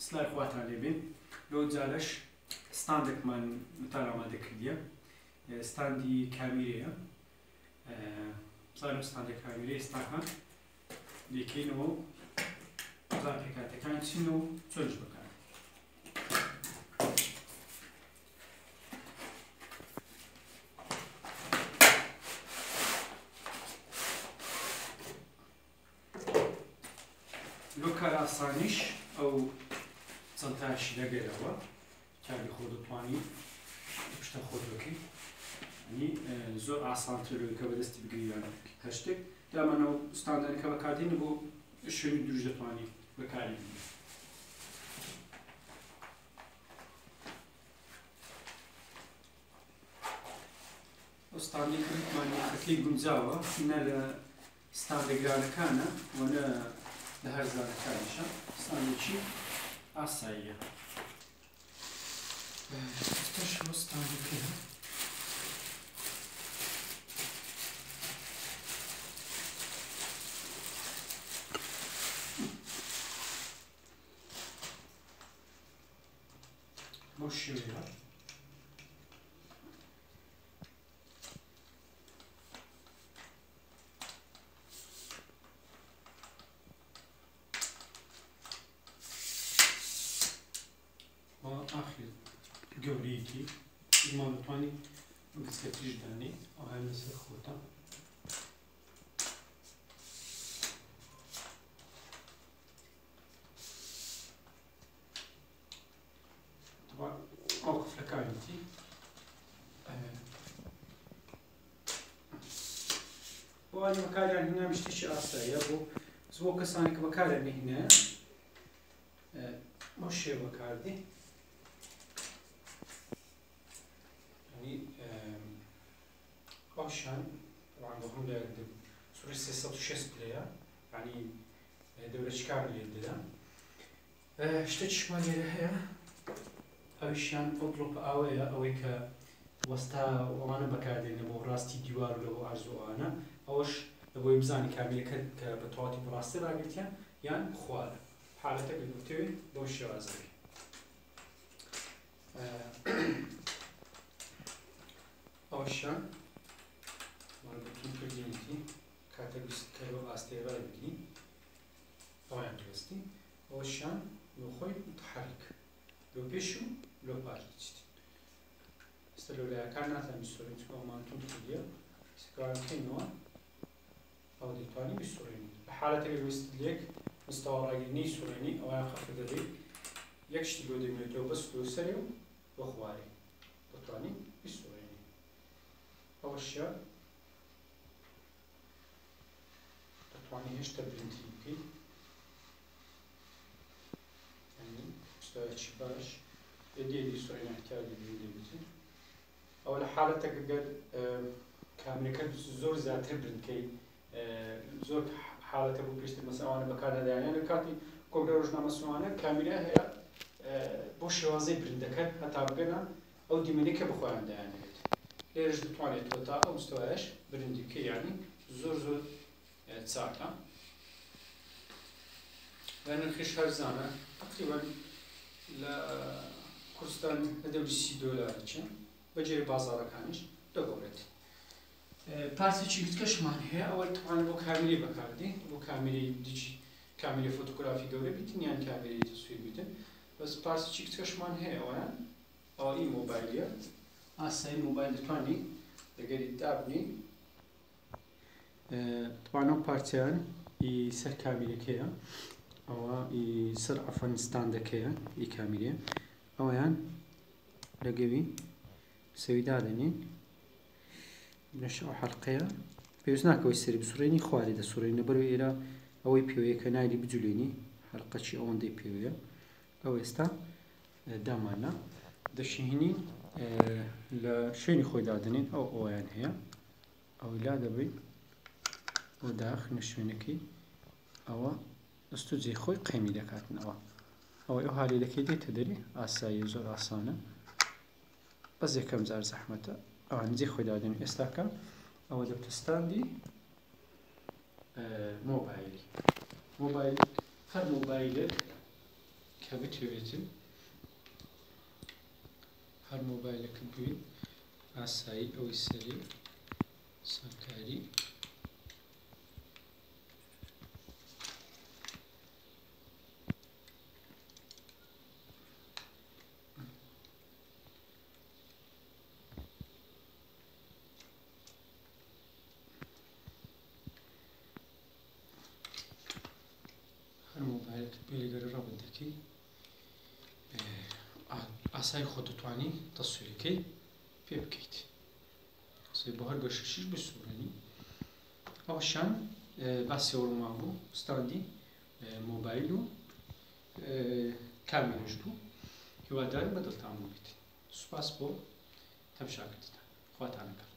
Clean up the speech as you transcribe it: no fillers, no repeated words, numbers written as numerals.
سلای خواتان لێبێن لەو جارەش ستاندێکمان وتان ئامادە کردیە ستاندی کامیرەیە بزانم ستاندی کامیرەیە ئێستاکە دێکەینەوە بزان پێکاتەکان چین و چۆنش بکەن لۆ کار ئاسانیش ئەو چەندتاشی لەگەرەوە کاری خۆ دەتوانی پشتە خۆت بکەیت ینی زۆر ئاسانترەوەی کە بەدەستی بگریان هەر شتێک دامانەوە ستاندەرێک کە بەکاردێنی بۆ شوێنی دووش دەتوانی بەکاری بێنی ئەو ستاندی کردمانی کەتلی گونجاوە نە لە ستاندە گرانەکانە و نە لە هەر زانەکانیشە ستاندێکی ئاساییە ئێستاش ئەوە ستاندەکەیە بۆ شێوەیە آخر گەورەیەکی زمان دەتوانی گچکەتیش دانی ئەو هەر لەسەر خۆتە ئەو قفلەکانیتی بۆ ئەوانی بەکاریان هێنا شتێکی ئاساییە بۆ زۆر کەسانی کە بەکاریان نەهێنایە بۆ شێوە بەکاردی باشان طبعا بهم سوري 360 بلايا يعني دورة كاملة يدنا اشتتش مالي هي اوشان اطلب اويا اويك وستا وانا بكاردين ابو راستي ديوار له ارزو انا اوش ابو يبزاني كامله كبطواتي براستي راقلتيا يعني خوال حالتك الدكتوري بوش رازري اوشان مربوطين كردينتي كاتبست كلو استيرا بكني او انجلستي اوشان لو خوي متحرك لو بيشو لو بارتشت استلو لا كانت مسورين كو مانتون كديا سكان كينوا او ديتواني بسورين بحالة الوست ليك مستوى راجلني سوريني او اخف دري يكشتي لو ديميتو بس لو سريو وخواري ديتواني بسوريني اوشان يعني هشتا برنتيكي يعني مستوى باش يدي سوري نحتاج برنتي او لحالتك قد كامل كد زور زاتر برنتكي زور حالته بو بيشت مثلا انا بكار هذا يعني انا كاتي كومبيوتر روزنامه سوانه كامله هي بو شوازي برندكت حتى بقنا او ديمينيكا بخو عنده يعني ليش بتواني توتا او مستواش برندكي يعني زور تساعدها لأن الخيش هرزانة تقريبا لكردستان هدول $6 بجري بازار كانش دقورت بارتي چیکت کشمان هي أول طبعا بو كاملي بكاردي بو كاملي ديجي كاملي فوتوغرافي قوري بيتن يعني كاملي تصوير بيتن بس بارتي چیکت كشمان هي أولا أو إي موبايلية أسا موبايل تواني دقري تابني طبعا أو بارتيان يسر كاملي كيا أو يسر عفوا ستاند كيا كاملي أو يعني لقبي سويدادني بنشأ حلقية بيوزناك ويسري بسوريني خوالي ده سوريني برو إلى أو يبيوية كنايلي بجوليني حلقة شي أون دي بيوية أو يستا دامانا دشيني لشيني خوي دادنين أو يعني هي أو لا دبي وداخل نشوينكي أو استوزي خوي قيمي دكاتنا أو هالي لكي دي تدري آسايا زور آسانة بس يكم زار زحمته أو عندي خوي دادين استاكا أو دبتستاندي موبايل هر موبايل کە بتوێتن هەر مۆبایلەکە بووین ئاسایی ئەوەی سەری سەرکاری هەر مۆبایلەکە بێلگەرە ڕەبەت دەکەی ئاسایی خۆ دەتوانی تەسویرەکەی پێ بکەیت بۆ هەر گەشتیش بسوورێنی ئەوەشان باسی ئەوڕۆما بوو ستاندی مۆبایل و کامێرەش بوو هیوادارم بەدڵتان بوو بیت سوپاس بۆ تەماشاکردنتان خواتان لەگەڵ